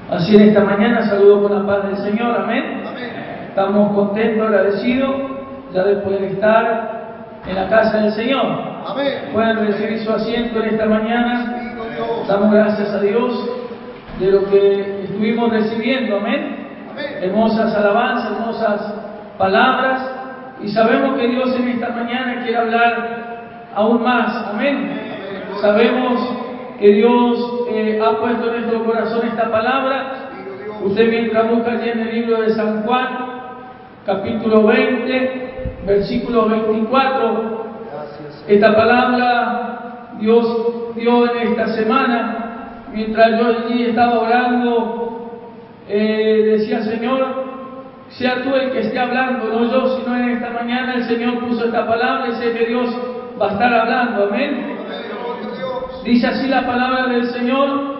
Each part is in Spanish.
Así en esta mañana saludo con la paz del Señor, amén. Amén. Estamos contentos, agradecidos ya de poder estar en la casa del Señor. Amén. Pueden recibir su asiento en esta mañana. Bendito Dios. Damos gracias a Dios de lo que estuvimos recibiendo, amén. Amén. Hermosas alabanzas, hermosas palabras, y sabemos que Dios en esta mañana quiere hablar aún más, amén. Sabemos que Dios ha puesto en nuestro corazón esta palabra. Usted mientras busca allí en el libro de San Juan, capítulo 20, versículo 24, esta palabra Dios dio en esta semana, mientras yo allí estaba orando, decía: Señor, sea tú el que esté hablando, no yo, sino en esta mañana el Señor puso esta palabra y sé que Dios va a estar hablando, amén. Dice así la palabra del Señor,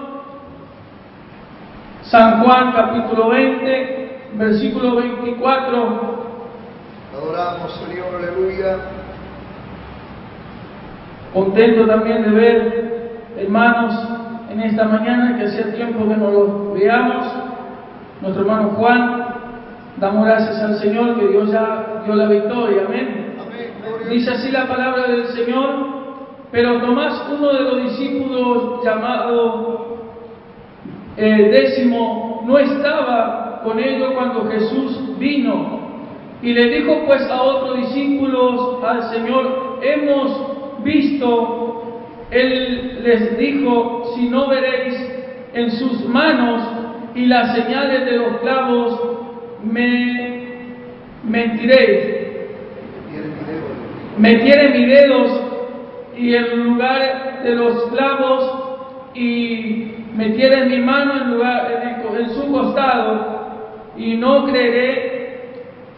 San Juan capítulo 20, versículo 24. Adoramos, Señor, aleluya. Contento también de ver, hermanos, en esta mañana, que hacía tiempo que no los veamos. Nuestro hermano Juan, damos gracias al Señor que Dios ya dio la victoria, amén. Amén. Dice así la palabra del Señor: pero Tomás, uno de los discípulos llamado Décimo, no estaba con ellos cuando Jesús vino, y le dijo pues a otros discípulos al Señor: hemos visto. Él les dijo: si no veréis en sus manos y las señales de los clavos, me mentiréis. Metiere mis dedos y en lugar de los clavos, y metiere mi mano en su costado, y no creeré.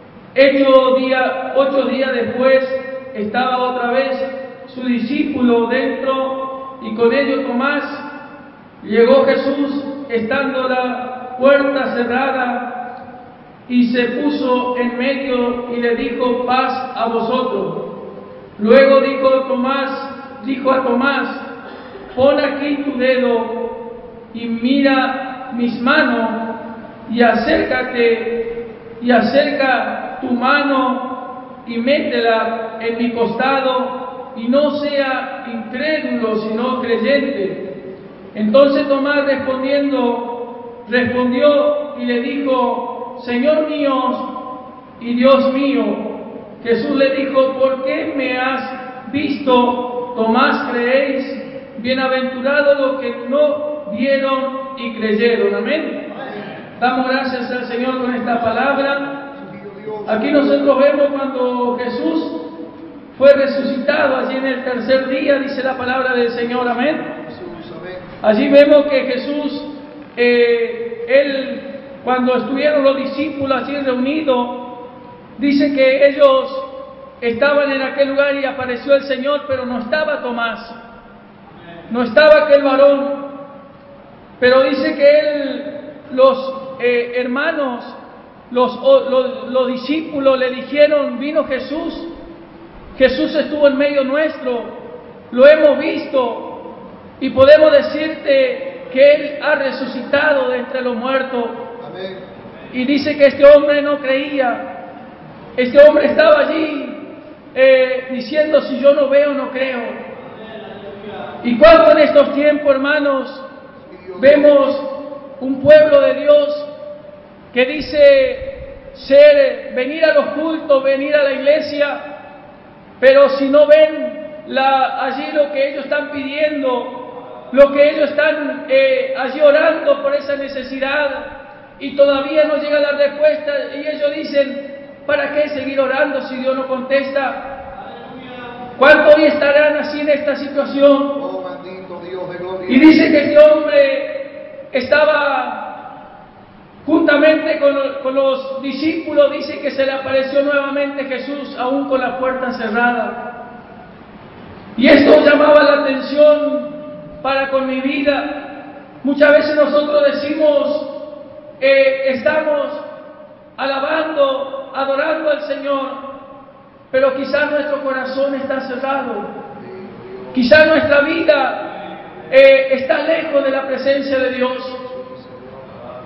8 días después estaba otra vez su discípulo dentro, y con ellos Tomás. Llegó Jesús estando la puerta cerrada, y se puso en medio y le dijo: paz a vosotros. Luego dijo a Tomás: pon aquí tu dedo y mira mis manos, y acerca tu mano y métela en mi costado, y no sea incrédulo sino creyente. Entonces Tomás respondió y le dijo: Señor mío y Dios mío. Jesús le dijo: ¿por qué me has visto, Tomás, creéis? Bienaventurados los que no vieron y creyeron. Amén. Damos gracias al Señor con esta palabra. Aquí nosotros vemos cuando Jesús fue resucitado, allí en el tercer día, dice la palabra del Señor. Amén. Allí vemos que Jesús, cuando estuvieron los discípulos allí reunidos, dice que ellos estaban en aquel lugar y apareció el Señor, pero no estaba Tomás, no estaba aquel varón. Pero dice que los hermanos, los discípulos le dijeron: vino Jesús, Jesús estuvo en medio nuestro, lo hemos visto, y podemos decirte que Él ha resucitado de entre los muertos. Amén. Y dice que este hombre no creía. Este hombre estaba allí diciendo: si yo no veo, no creo. Y cuánto en estos tiempos, hermanos, vemos un pueblo de Dios que dice venir a los cultos, venir a la iglesia, pero si no ven allí lo que ellos están pidiendo, lo que ellos están allí orando por esa necesidad, y todavía no llega la respuesta, y ellos dicen: ¿para qué seguir orando si Dios no contesta? ¿Cuántos hoy estarán así en esta situación? Oh, bendito Dios de gloria. Y dice que este hombre estaba juntamente con los discípulos, dice que se le apareció nuevamente Jesús, aún con la puerta cerrada. Y esto llamaba la atención para con mi vida. Muchas veces nosotros decimos, estamos alabando, adorando al Señor, pero quizás nuestro corazón está cerrado, quizás nuestra vida está lejos de la presencia de Dios.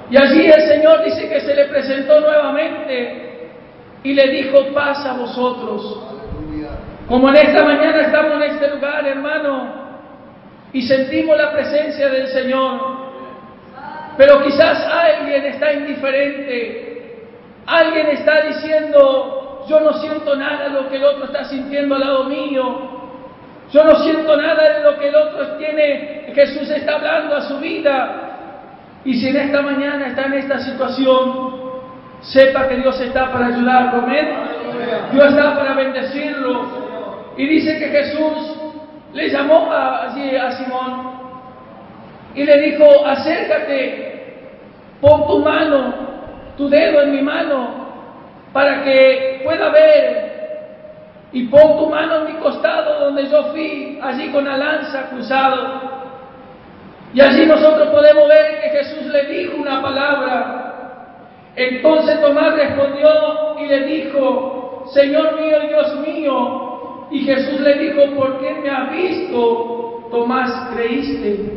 Y allí el Señor dice que se le presentó nuevamente y le dijo: paz a vosotros. Aleluya. Como en esta mañana estamos en este lugar, hermano, y sentimos la presencia del Señor, pero quizás alguien está indiferente, alguien está diciendo: yo no siento nada de lo que el otro está sintiendo al lado mío, yo no siento nada de lo que el otro tiene, Jesús está hablando a su vida. Y si en esta mañana está en esta situación, sepa que Dios está para ayudarlo, amén. Dios está para bendecirlo. Y dice que Jesús le llamó allí a Simón y le dijo: acércate, pon tu mano, tu dedo en mi mano, para que pueda ver, y pon tu mano en mi costado donde yo fui, allí con la lanza cruzado. Y allí nosotros podemos ver que Jesús le dijo una palabra. Entonces Tomás respondió y le dijo: Señor mío y Dios mío. Y Jesús le dijo: ¿por qué me has visto, Tomás, creíste?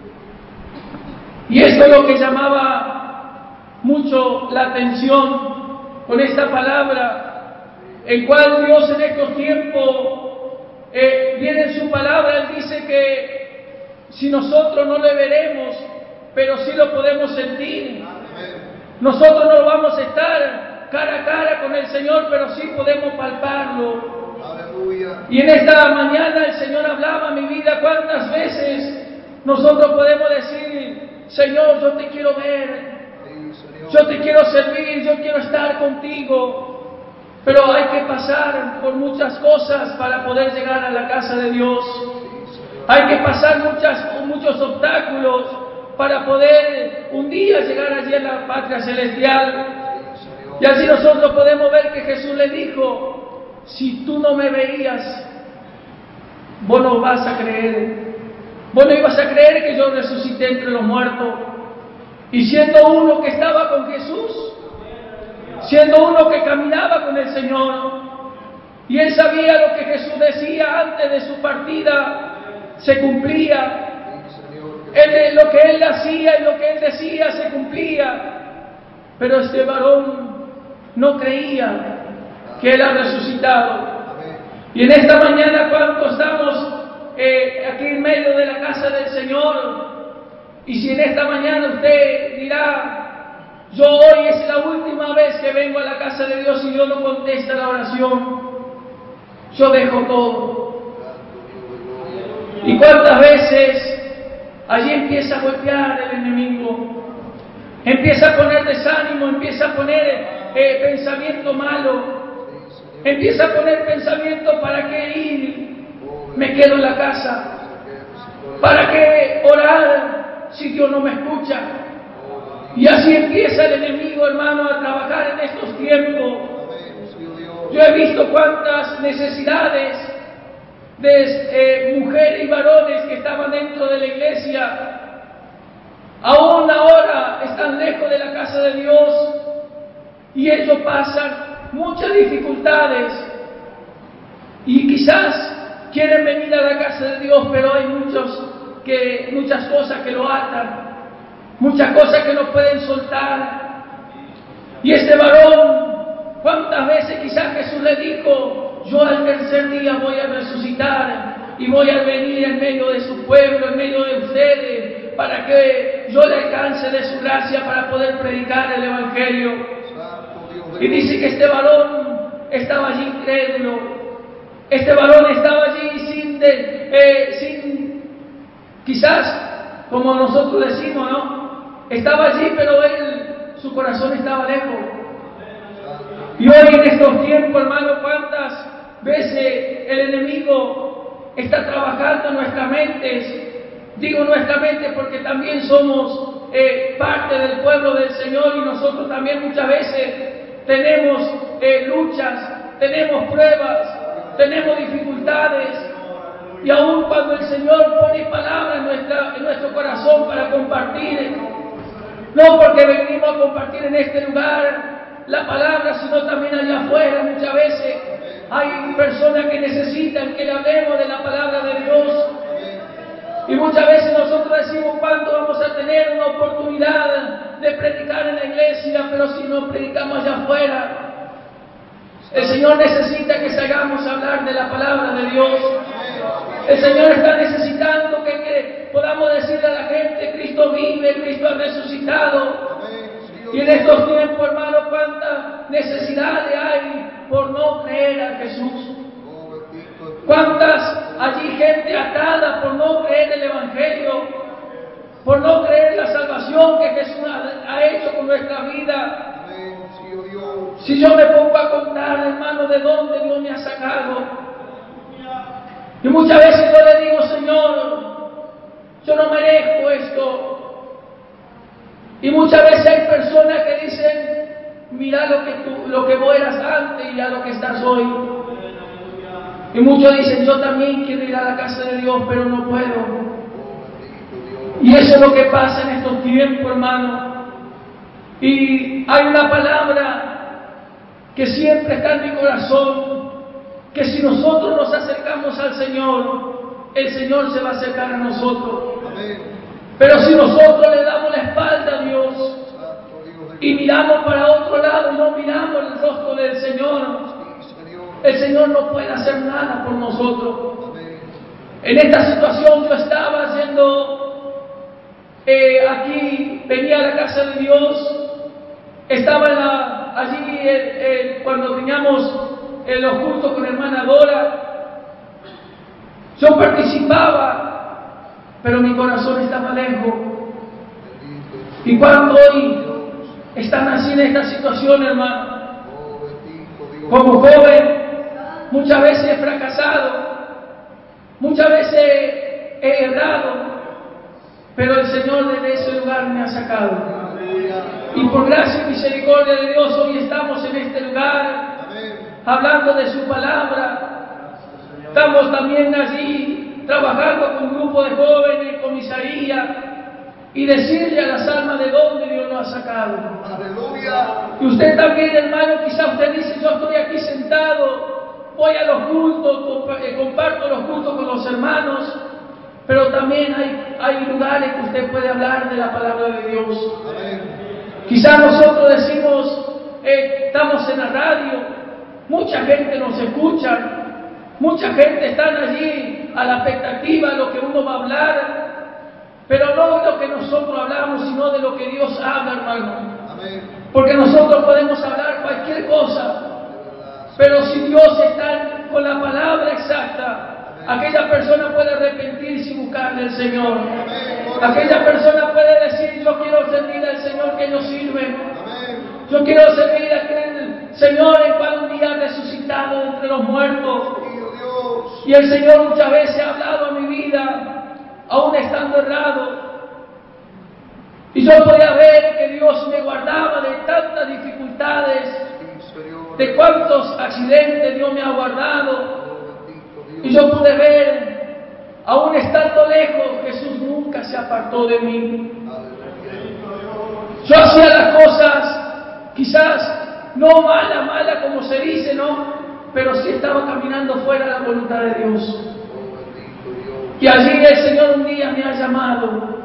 Y esto es lo que llamaba mucho la atención con esta palabra, en cual Dios en estos tiempos viene en su palabra. Él dice que si nosotros no le veremos, pero sí lo podemos sentir. Nosotros no vamos a estar cara a cara con el Señor, pero sí podemos palparlo. Aleluya. Y en esta mañana el Señor hablaba a mi vida. ¿Cuántas veces nosotros podemos decir: Señor, yo te quiero ver, yo te quiero servir, yo quiero estar contigo? Pero hay que pasar por muchas cosas para poder llegar a la casa de Dios. Hay que pasar muchos obstáculos para poder un día llegar allí a la patria celestial. Y así nosotros podemos ver que Jesús le dijo: si tú no me veías, vos no vas a creer. Vos no ibas a creer que yo resucité entre los muertos. Y siendo uno que estaba con Jesús, siendo uno que caminaba con el Señor, y él sabía lo que Jesús decía antes de su partida, se cumplía. Lo que él hacía y lo que él decía se cumplía. Pero este varón no creía que él ha resucitado. Y en esta mañana, cuando estamos aquí en medio de la casa del Señor, y si en esta mañana usted dirá: yo hoy es la última vez que vengo a la casa de Dios y Dios no contesta la oración, yo dejo todo. ¿Y cuántas veces allí empieza a golpear el enemigo? Empieza a poner desánimo, empieza a poner pensamiento malo, empieza a poner pensamiento: ¿para qué ir? Me quedo en la casa. ¿Para qué orar si Dios no me escucha? Y así empieza el enemigo, hermano, a trabajar en estos tiempos. Yo he visto cuántas necesidades de mujeres y varones que estaban dentro de la iglesia, aún ahora están lejos de la casa de Dios, y ellos pasan muchas dificultades, y quizás quieren venir a la casa de Dios, pero hay muchas cosas que lo atan, muchas cosas que no pueden soltar. Y este varón, ¿cuántas veces quizás Jesús le dijo: yo al tercer día voy a resucitar y voy a venir en medio de su pueblo, en medio de ustedes, para que yo le alcance de su gracia para poder predicar el Evangelio? Y dice que este varón estaba allí incrédulo, este varón estaba allí sin quizás, como nosotros decimos, ¿no? Estaba allí, pero su corazón estaba lejos. Y hoy en estos tiempos, hermano, ¿cuántas veces el enemigo está trabajando en nuestras mentes? Digo nuestra mente porque también somos parte del pueblo del Señor, y nosotros también muchas veces tenemos luchas, tenemos pruebas, tenemos dificultades. Y aún cuando el Señor pone palabras en nuestro corazón para compartir, no porque venimos a compartir en este lugar la palabra, sino también allá afuera, muchas veces hay personas que necesitan que le hablemos de la palabra de Dios. Y muchas veces nosotros decimos cuándo vamos a tener una oportunidad de predicar en la iglesia, pero si no predicamos allá afuera, el Señor necesita que salgamos a hablar de la palabra de Dios. El Señor está necesitando que podamos decirle a la gente: Cristo vive, Cristo ha resucitado. Y en estos tiempos, hermano, cuántas necesidades hay por no creer a Jesús. Cuántas allí gente atada por no creer el Evangelio, por no creer la salvación que Jesús ha hecho con nuestra vida. Si yo me pongo a contar, hermano, de dónde Dios me ha sacado, y muchas veces yo le digo: Señor, yo no merezco esto. Y muchas veces hay personas que dicen: mira lo que vos eras antes y a lo que estás hoy. Y muchos dicen: yo también quiero ir a la casa de Dios, pero no puedo. Y eso es lo que pasa en estos tiempos, hermano. Y hay una palabra que siempre está en mi corazón, que si nosotros nos acercamos al Señor, el Señor se va a acercar a nosotros. Pero si nosotros le damos la espalda a Dios y miramos para otro lado y no miramos el rostro del Señor, el Señor no puede hacer nada por nosotros. En esta situación yo estaba yendo aquí, venía a la casa de Dios, estaba allí cuando teníamos los cultos con hermana Dora. Yo participaba, pero mi corazón estaba lejos. Y cuando hoy están así en esta situación, hermano, como joven, muchas veces he fracasado, muchas veces he errado, pero el Señor desde ese lugar me ha sacado. Y por gracia y misericordia de Dios, hoy estamos en este lugar, hablando de su palabra. Estamos también allí trabajando con un grupo de jóvenes, comisaría, y decirle a las almas de dónde Dios nos ha sacado. Aleluya. Y usted también, hermano, quizá usted dice: yo estoy aquí sentado, voy a los cultos, comparto los cultos con los hermanos, pero también hay lugares que usted puede hablar de la palabra de Dios. Amén. Quizá nosotros decimos, estamos en la radio, mucha gente nos escucha, mucha gente está allí a la expectativa de lo que uno va a hablar, pero no de lo que nosotros hablamos, sino de lo que Dios habla, hermano. Amén. Porque nosotros podemos hablar cualquier cosa, pero si Dios está con la palabra exacta, aquella persona puede arrepentirse y buscarle al Señor. Aquella persona puede decir: yo quiero servir al Señor que nos sirve. Yo quiero servir a aquel Señor el cual un día ha resucitado entre los muertos. Y el Señor muchas veces ha hablado a mi vida, aún estando errado. Y yo podía ver que Dios me guardaba de tantas dificultades, de cuántos accidentes Dios me ha guardado. Y yo pude ver, aún estando lejos, Jesús nunca se apartó de mí. Yo hacía las cosas, quizás no mala como se dice, ¿no? Pero sí estaba caminando fuera de la voluntad de Dios. Y allí el Señor un día me ha llamado,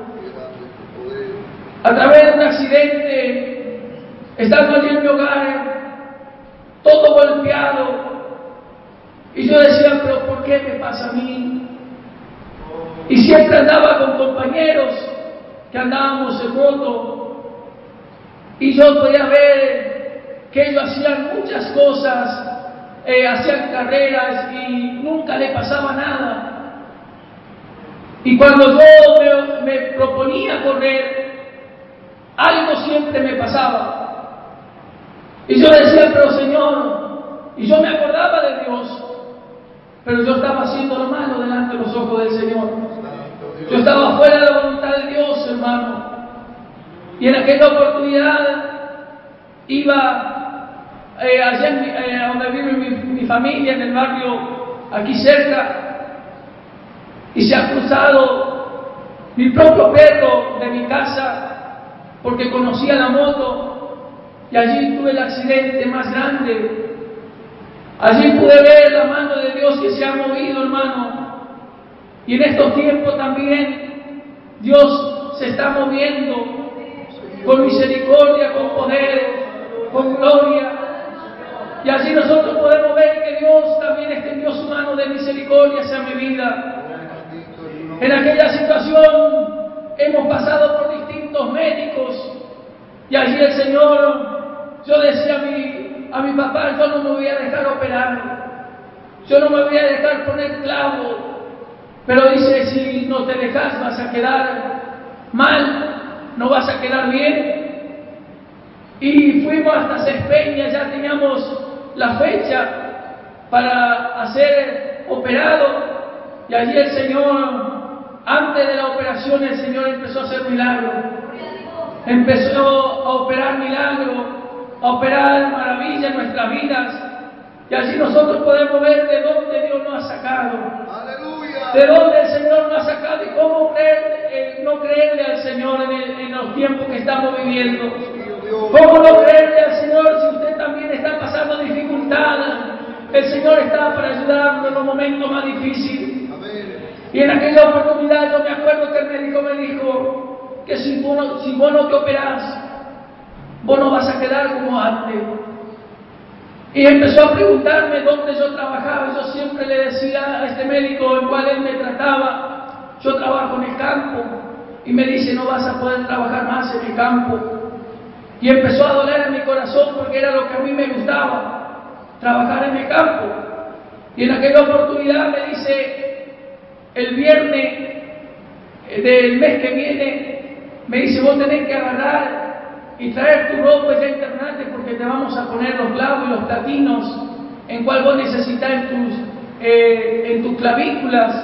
a través de un accidente, estando allí en mi hogar, todo golpeado. Y yo decía: pero ¿por qué me pasa a mí? Y siempre andaba con compañeros que andábamos en moto, y yo podía ver que ellos hacían muchas cosas, hacían carreras y nunca le pasaba nada. Y cuando yo me proponía correr, algo siempre me pasaba. Y yo decía: pero Señor, y yo me acordaba de Dios, pero yo estaba haciendo lo malo delante de los ojos del Señor. Yo estaba fuera de la voluntad de Dios, hermano. Y en aquella oportunidad iba allá donde vive mi familia, en el barrio aquí cerca, y se ha cruzado mi propio perro de mi casa, porque conocía la moto, y allí tuve el accidente más grande. Allí pude ver la mano de Dios que se ha movido, hermano. Y en estos tiempos también Dios se está moviendo con misericordia, con poder, con gloria. Y así nosotros podemos ver que Dios también extendió su mano de misericordia hacia mi vida. En aquella situación hemos pasado por distintos médicos y allí el Señor, yo decía a mi papá, yo no me voy a dejar operar, yo no me voy a dejar poner clavo, pero dice, si no te dejas vas a quedar mal, no vas a quedar bien. Y fuimos hasta Cespeña, ya teníamos la fecha para ser operado, y allí el Señor, antes de la operación, el Señor empezó a hacer milagros, empezó a operar milagros, a operar maravillas en nuestras vidas, y allí nosotros podemos ver de dónde Dios nos ha sacado, de dónde el Señor nos ha sacado y cómo no creerle al Señor en los tiempos que estamos viviendo. ¿Cómo no creerle al Señor si usted también está pasando dificultades? El Señor está para ayudarnos en los momentos más difíciles. Y en aquella oportunidad yo me acuerdo que el médico me dijo que si vos no te operás, vos no vas a quedar como antes. Y empezó a preguntarme dónde yo trabajaba. Yo siempre le decía a este médico en cual él me trataba, yo trabajo en el campo. Y me dice, no vas a poder trabajar más en el campo. Y empezó a doler en mi corazón porque era lo que a mí me gustaba, trabajar en el campo. Y en aquella oportunidad me dice, el viernes del mes que viene, me dice, vos tenés que agarrar y traer tu ropa ya internate porque te vamos a poner los clavos y los platinos en cual vos necesitas en tus clavículas.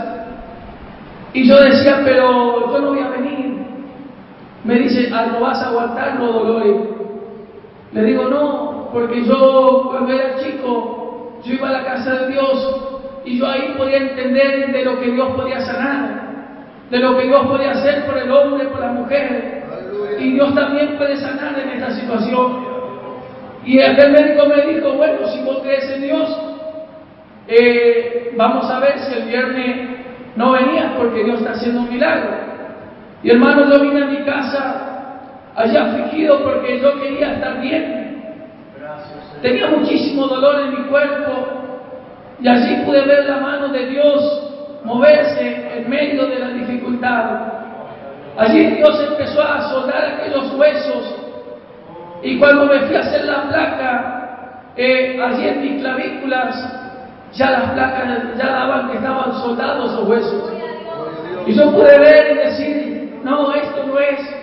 Y yo decía, pero yo no voy a venir. Me dice, no vas a aguantar los dolores. Le digo, no, porque yo cuando era chico, yo iba a la casa de Dios y yo ahí podía entender de lo que Dios podía sanar, de lo que Dios podía hacer por el hombre, por la mujer. Y Dios también puede sanar en esta situación. Y aquel médico me dijo, bueno, si vos crees en Dios, vamos a ver si el viernes no venías porque Dios está haciendo un milagro. Y hermano, yo vine a mi casa allá afligido porque yo quería estar bien. Tenía muchísimo dolor en mi cuerpo y allí pude ver la mano de Dios moverse en medio de la dificultad. Allí Dios empezó a soldar aquellos huesos y cuando me fui a hacer la placa, allí en mis clavículas, ya las placas ya daban que estaban soldados esos huesos. Y yo pude ver y decir, no, esto no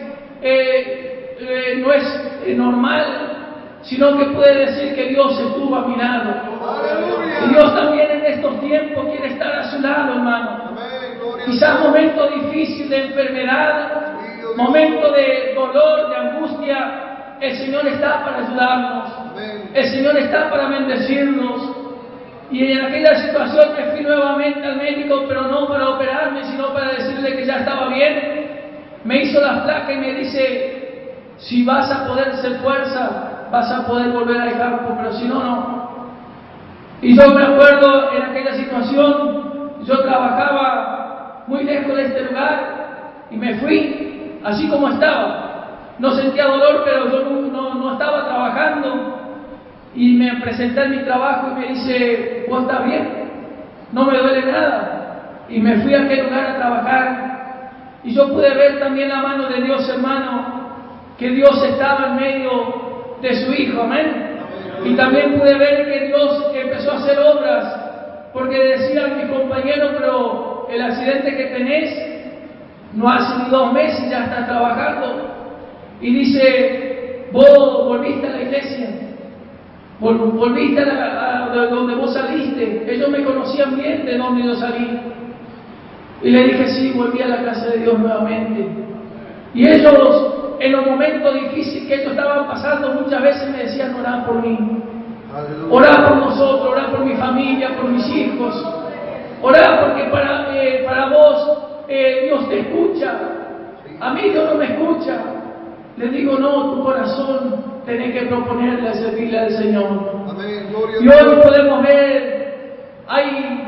es normal, sino que puede decir que Dios estuvo a mi lado. Y Dios también en estos tiempos quiere estar a su lado, hermano. Quizás momento difícil de enfermedad, momento de dolor, de angustia, el Señor está para ayudarnos. El Señor está para bendecirnos. Y en aquella situación me fui nuevamente al médico, pero no para operarme, sino para decirle que ya estaba bien. Me hizo las placas y me dice, si vas a poder hacer fuerza, vas a poder volver al campo, pero si no, no. Y yo me acuerdo en aquella situación, yo trabajaba muy lejos de este lugar y me fui así como estaba. No sentía dolor, pero yo no estaba trabajando. Y me presenté en mi trabajo y me dice, ¿vos estás bien? No me duele nada. Y me fui a aquel lugar a trabajar. Y yo pude ver también la mano de Dios, hermano, que Dios estaba en medio de su Hijo, amén. Y también pude ver que Dios empezó a hacer obras, porque decían mis compañeros, pero el accidente que tenés no hace ni 2 meses, ya estás trabajando. Y dice, vos volviste a la iglesia, volviste a donde vos saliste. Ellos me conocían bien de donde yo salí. Y le dije, sí, volví a la casa de Dios nuevamente. Y ellos, en los momentos difíciles que ellos estaban pasando, muchas veces me decían, orá por mí, orá por nosotros, orá por mi familia, por mis hijos, orá porque para vos Dios te escucha. A mí Dios no me escucha. Le digo, no, tu corazón tenés que proponerle a servirle al Señor. Y hoy podemos ver, hay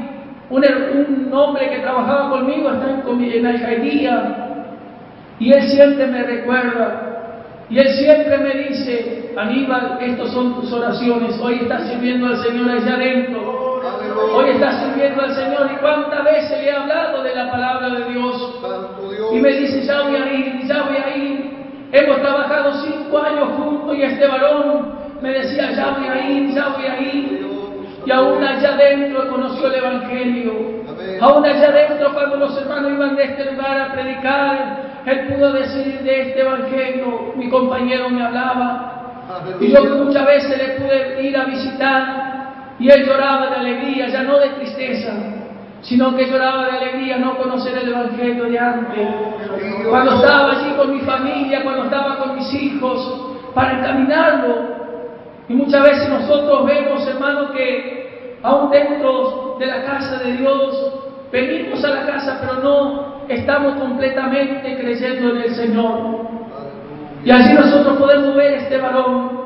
un hombre que trabajaba conmigo, está en la alcaldía, y él siempre me recuerda, y él siempre me dice: Aníbal, estas son tus oraciones, hoy estás sirviendo al Señor allá adentro, hoy estás sirviendo al Señor. Y cuántas veces le he hablado de la palabra de Dios, y me dice: ya voy a ir, ya voy a ir. Hemos trabajado 5 años juntos, y este varón me decía: ya voy a ir, ya voy a ir. Y aún allá adentro conoció el Evangelio. Aún allá adentro, cuando los hermanos iban de este lugar a predicar, él pudo decir de este Evangelio. Mi compañero me hablaba, y yo muchas veces le pude ir a visitar, y él lloraba de alegría, ya no de tristeza, sino que lloraba de alegría no conocer el Evangelio de antes. Cuando estaba allí con mi familia, cuando estaba con mis hijos, para encaminarlo. Y muchas veces nosotros vemos, hermanos, que aún dentro de la casa de Dios, venimos a la casa, pero no estamos completamente creyendo en el Señor. Y allí nosotros podemos ver este varón,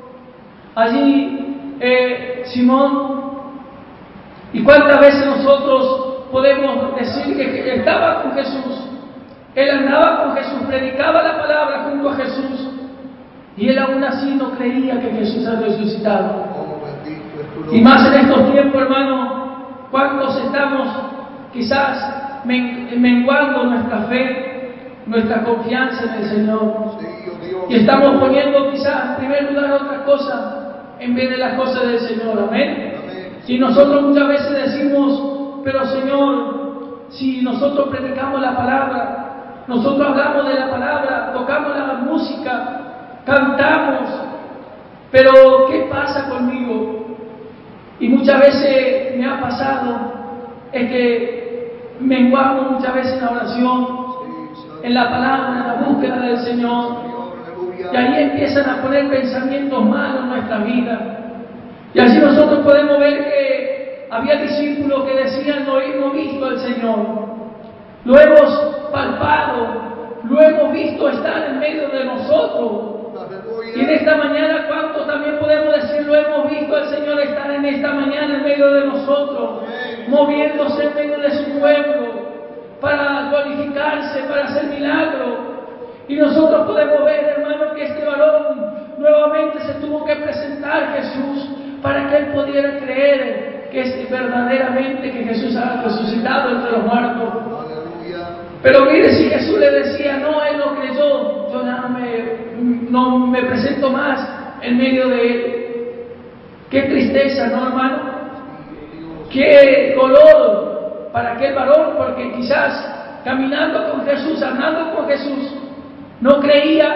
allí Simón. Y cuántas veces nosotros podemos decir que estaba con Jesús, él andaba con Jesús, predicaba la palabra junto a Jesús, y él aún así no creía que Jesús había resucitado. Y más en estos tiempos, hermano, cuántos estamos quizás menguando nuestra fe, nuestra confianza en el Señor, y estamos poniendo quizás en primer lugar otras cosas en vez de las cosas del Señor. Amén. Y nosotros muchas veces decimos: pero Señor, si nosotros predicamos la palabra, nosotros hablamos de la palabra, tocamos la música, cantamos, pero ¿qué pasa conmigo? Y muchas veces me ha pasado, es que menguamos muchas veces en la oración, en la palabra, en la búsqueda del Señor, y ahí empiezan a poner pensamientos malos en nuestra vida. Y así nosotros podemos ver que había discípulos que decían: no hemos visto al Señor, lo hemos palpado, lo hemos visto estar en medio de nosotros. Y en esta mañana, ¿cuántos también podemos decir: lo hemos visto al Señor estar en esta mañana en medio de nosotros, moviéndose en medio de su pueblo, para glorificarse, para hacer milagros? Y nosotros podemos ver, hermano, que este varón nuevamente se tuvo que presentar a Jesús para que él pudiera creer que es verdaderamente que Jesús ha resucitado entre los muertos. Pero mire, si Jesús le decía: no, él no creyó, yo ya no me presento más en medio de él. Qué tristeza, ¿no, hermano? Qué dolor para aquel varón, porque quizás caminando con Jesús, andando con Jesús, no creía,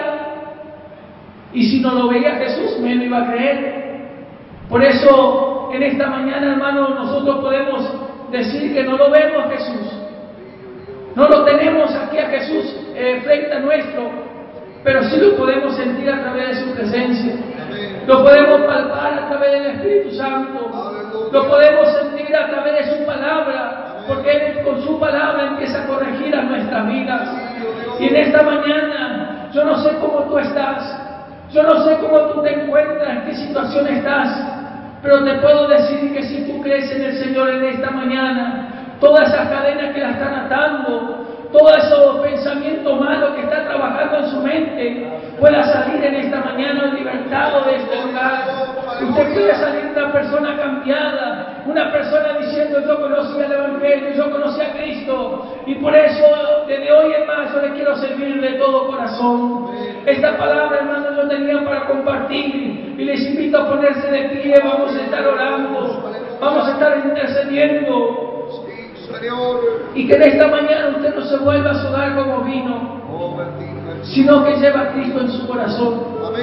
y si no lo veía Jesús, menos iba a creer. Por eso, en esta mañana, hermano, nosotros podemos decir que no lo vemos a Jesús, no lo tenemos aquí a Jesús frente a nuestro, pero sí lo podemos sentir a través de su presencia, lo podemos palpar a través del Espíritu Santo, lo podemos sentir a través de su palabra, porque Él con su palabra empieza a corregir a nuestras vidas. Y en esta mañana, yo no sé cómo tú estás, yo no sé cómo tú te encuentras, en qué situación estás, pero te puedo decir que si tú crees en el Señor en esta mañana, todas esas cadenas que la están atando, todos esos pensamientos malos que está trabajando en su mente, pueda salir en esta mañana libertado de este lugar. Usted puede salir una persona cambiada, una persona diciendo: yo conocí el Evangelio, yo conocí a Cristo, y por eso desde hoy en más yo le quiero servir de todo corazón. Esta palabra, hermano, yo tenía para compartir, y les invito a ponerse de pie. Vamos a estar orando, vamos a estar intercediendo, y que en esta mañana usted no se vuelva a sudar como vino, sino que lleva a Cristo en su corazón.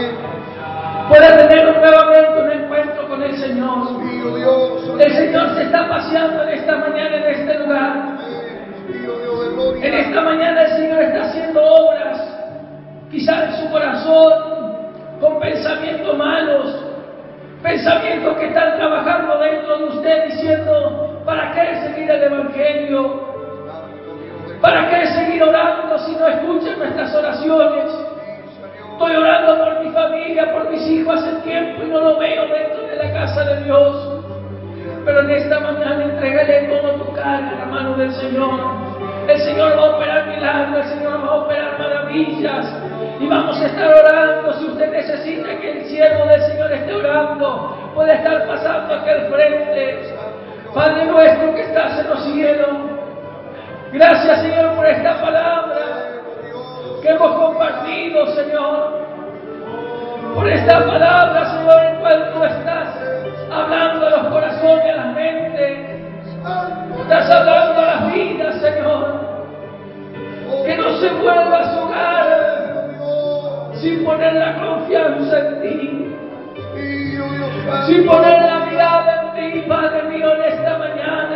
Pueda tener nuevamente un encuentro con el Señor. El Señor se está paseando en esta mañana en este lugar. En esta mañana el Señor está haciendo obras, quizás en su corazón, con pensamientos malos, pensamientos que están trabajando dentro de usted, diciendo: ¿para qué seguir el Evangelio? ¿Para qué seguir orando si no escuchan nuestras oraciones? Estoy orando por mi familia, por mis hijos hace tiempo y no lo veo dentro de la casa de Dios. Pero en esta mañana entrégale todo tu tocar de la mano del Señor. El Señor va a operar milagros, el Señor va a operar maravillas. Y vamos a estar orando. Si usted necesita que el siervo del Señor esté orando, puede estar pasando aquí al frente. Padre nuestro que estás en los cielos, gracias, Señor, por esta palabra que hemos compartido, Señor. Por esta palabra, Señor, en cual tú estás hablando a los corazones, a las mentes. Estás hablando a las vidas, Señor. Que no se vuelva a su hogar sin poner la confianza en ti, sin poner la mirada en ti, Padre mío, en esta mañana.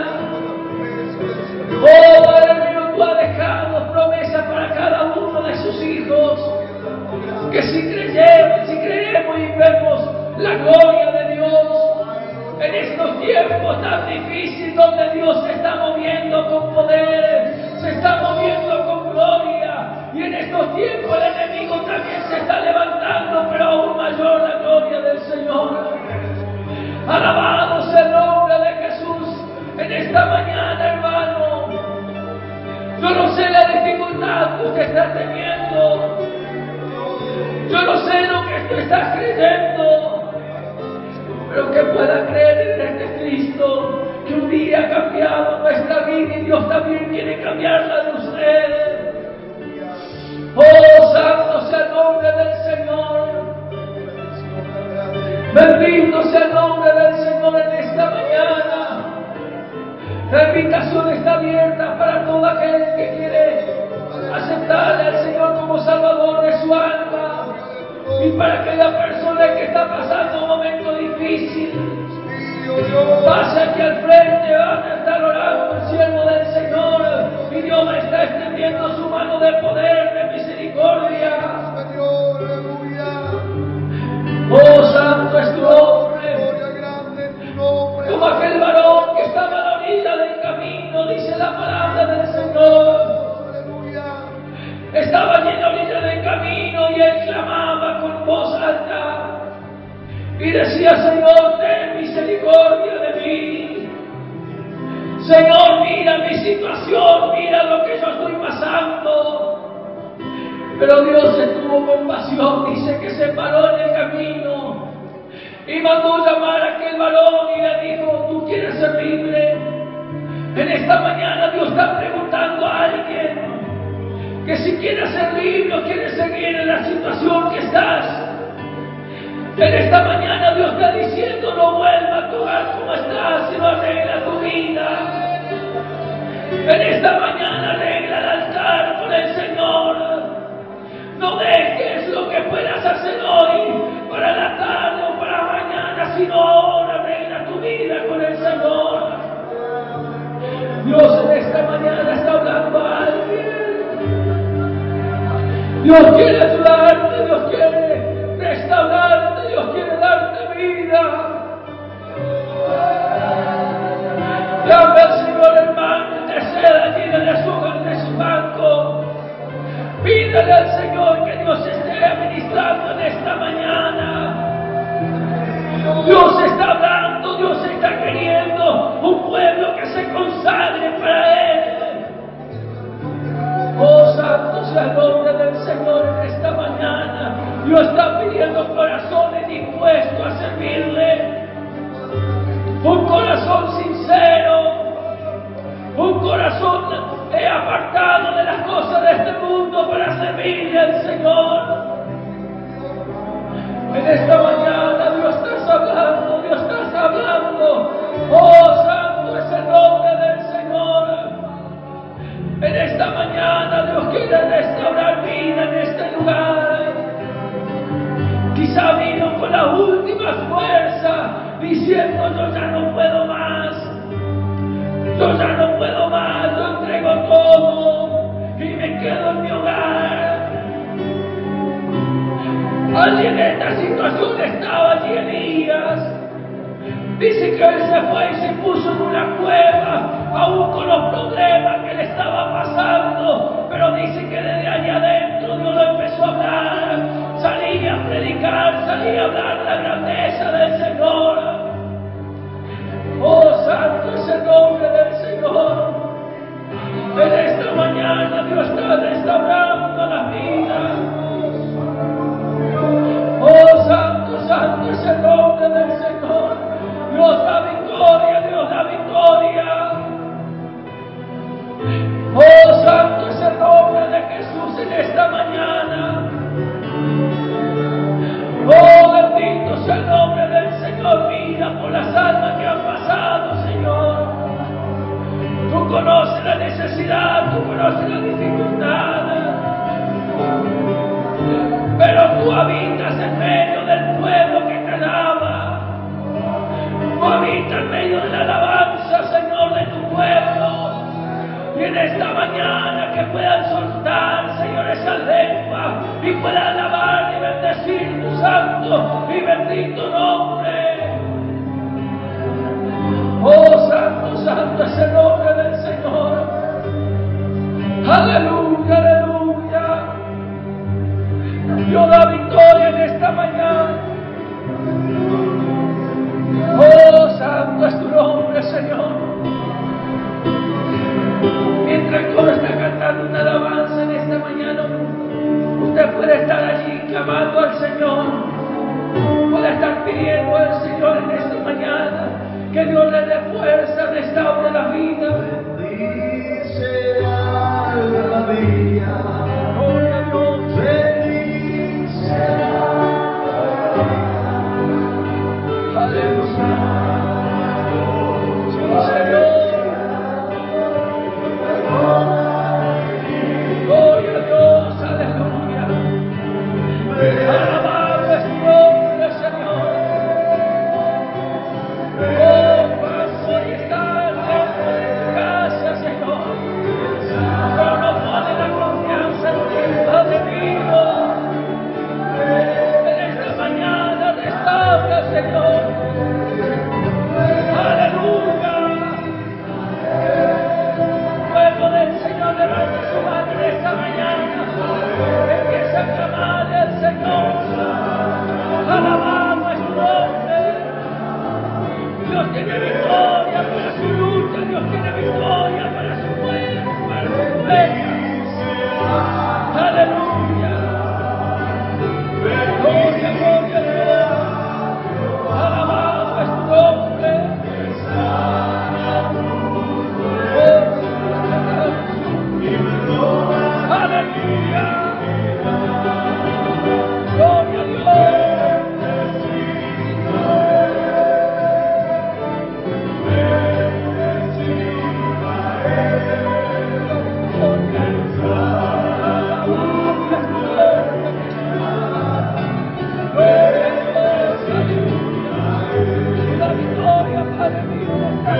Oh, Padre mío, tú has dejado promesa para cada uno de sus hijos, que si creemos y vemos la gloria de Dios en estos tiempos tan difíciles, donde Dios se está moviendo con poder, se está moviendo con gloria, y en estos tiempos el enemigo también se está levantando, pero aún mayor la gloria del Señor. Alabado sea el nombre de Jesús en esta mañana, hermano. Yo no sé la dificultad que usted está teniendo, yo no sé lo que tú estás creyendo, pero que pueda creer en este Cristo que un día ha cambiado nuestra vida, y Dios también quiere cambiarla de usted. Oh, santo sea el nombre del Señor. Bendito sea el nombre del Señor en esta mañana. La invitación está abierta para todo aquel que quiere aceptar al Señor como Salvador de su alma, y para aquella persona que está pasando un momento difícil. Pasa aquí al frente, van a estar orando el siervo del Señor, y Dios está extendiendo su mano de poder, de misericordia. Oh, santo es tu nombre. Como aquel varón que estaba a la orilla del camino, dice la palabra del Señor. Estaba allí en la orilla del camino y él clamaba con voz alta y decía: Señor, ten misericordia de mí. Señor, mira mi situación, mira lo que yo estoy pasando. Pero Dios se tuvo compasión, dice que se paró en el camino y mandó llamar a aquel varón y le dijo: ¿tú quieres ser libre? En esta mañana Dios está preguntando a alguien que si quieres ser libre o quieres seguir en la situación que estás. En esta mañana Dios está diciendo: no vuelvas a tu hogar como estás, sino arregla tu vida. En esta mañana arregla el altar con el Señor. No dejes lo que puedas hacer hoy para la tarde o para mañana, sino ahora arregla tu vida con el Señor. Dios en esta mañana está hablando a alguien. Dios quiere ayudarte, Dios quiere restaurarte, Dios quiere darte vida. Llame al Señor, hermano, interceda, pídale a su banco. Pídale al Señor que Dios esté administrando en esta mañana. Dios está hablando, Dios está queriendo un pueblo que se consagre para Él. Oh, santo sea el nombre del Señor en esta mañana. Dios está pidiendo corazones dispuestos a servirle. Un corazón sincero, un corazón apartado de las cosas de este mundo para servirle al Señor. En esta mañana Dios está hablando, Dios está hablando. Oh, santo es el nombre del Señor. En esta mañana Dios quiere restaurar vida en este lugar. Quizá vino con la última fuerza diciendo: yo ya no puedo más, yo ya no puedo más, yo entrego todo y me quedo en mi hogar. Alguien en esta situación estaba allí, Elías. Dice que él se fue y se puso en una cueva, aún con los problemas que le estaba pasando, pero dice que desde allá adentro Dios lo empezó a hablar. Salía a predicar, salía a hablar la grandeza del Señor. Oh, santo es el nombre del Señor. necesidad, tú conoces la dificultad. Pero tú habitas en medio del pueblo que te alaba. Tú habitas en medio de la alabanza, Señor, de tu pueblo. Y en esta mañana que puedan soltar, Señor, esa lengua y puedan alabar y bendecir tu santo y bendito nombre. Oh, santo, santo es el nombre del Señor. Aleluya, aleluya. Dios da victoria en esta mañana. Oh, santo es tu nombre, Señor. Mientras el coro está cantando una alabanza en esta mañana, usted puede estar allí clamando al Señor, puede estar pidiendo al Señor en esta mañana que Dios le dé fuerza, restaure la vida. Bendice alma mía, Gloria a Dios. bendice Aleluya. Sí, Señor. Gloria a Dios, aleluya. Alabado es tu nombre, Señor. Oh, paso y está en tu casa, Señor. Pero no pone la confianza en ti, Padre mío. En esta mañana restaura, Señor. Aleluya. Pueblo del Señor, levanta su mano en esta mañana. Empieza a clamarle al Señor. Alabado es tu nombre. Dios tiene victoria para su lucha. Dios tiene victoria para su pueblo, para su pueblo. Aleluya. Gloria, gloria a Dios. Alabado es tu nombre. Aleluya. Gloria a Dios. La victoria, Padre mío.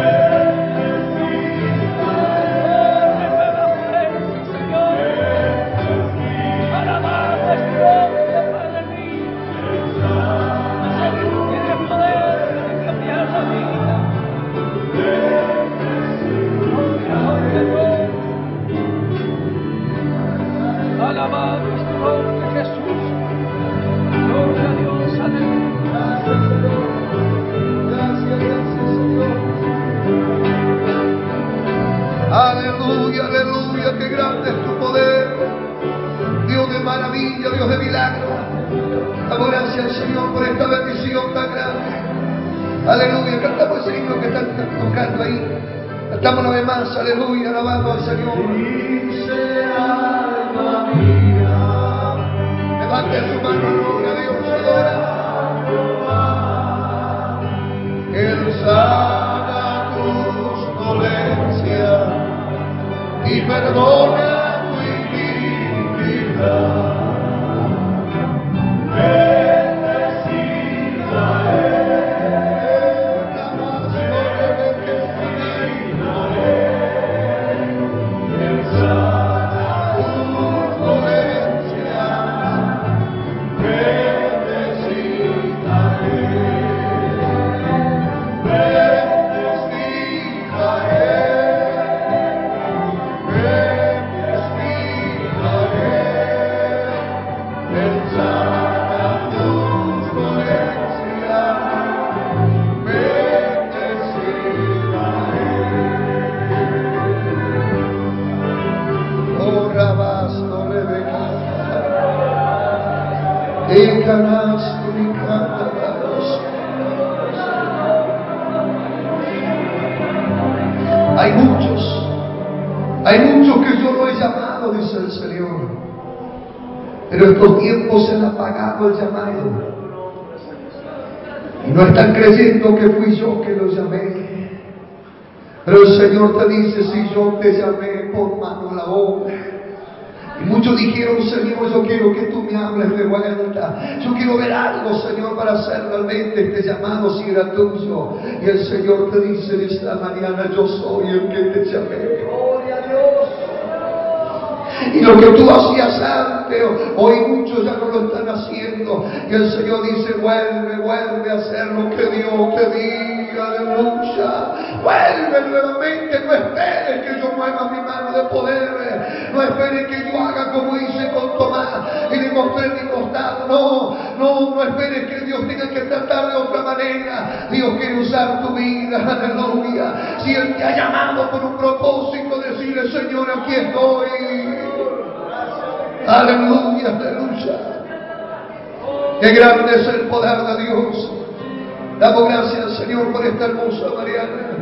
Alabado es tu nombre, Jesús. Gloria a Dios, aleluya. Gracias, Señor. Aleluya, aleluya, qué grande es tu poder. Dios de maravilla, Dios de milagro. Damos gracias al Señor por esta bendición tan grande. Aleluya, cantamos ese himno que están tocando ahí. Cantamos una vez más, aleluya, alabando al Señor. Dice alma mía, levante su mano, gloria a Dios, adora. Él sana tus dolencias y perdona tu iniquidad. Hay muchos que yo no he llamado, dice el Señor, pero estos tiempos se han apagado el llamado y no están creyendo que fui yo que los llamé. Pero el Señor te dice, si yo te llamé por mano a la obra. Y muchos dijeron, Señor, yo quiero que tú me hables de vuelta. Yo quiero ver algo, Señor, para hacer realmente este llamado si era tuyo. Y el Señor te dice en esta mañana, yo soy el que te llamé. Gloria a Dios. Y lo que tú hacías antes, hoy muchos ya no lo están haciendo. Y el Señor dice, vuelve a hacer lo que Dios te diga, aleluya. Vuelve nuevamente, no esperes que yo mueva mi mano de poder. No esperes que yo haga como hice con Tomás y le mostré mi costado. No esperes que Dios tenga que tratar de otra manera. Dios quiere usar tu vida, aleluya. Si Él te ha llamado por un propósito, decirle, Señor, aquí estoy. Aleluya, aleluya. Qué grande es el poder de Dios. Damos gracias, Señor, por esta hermosa Mariana.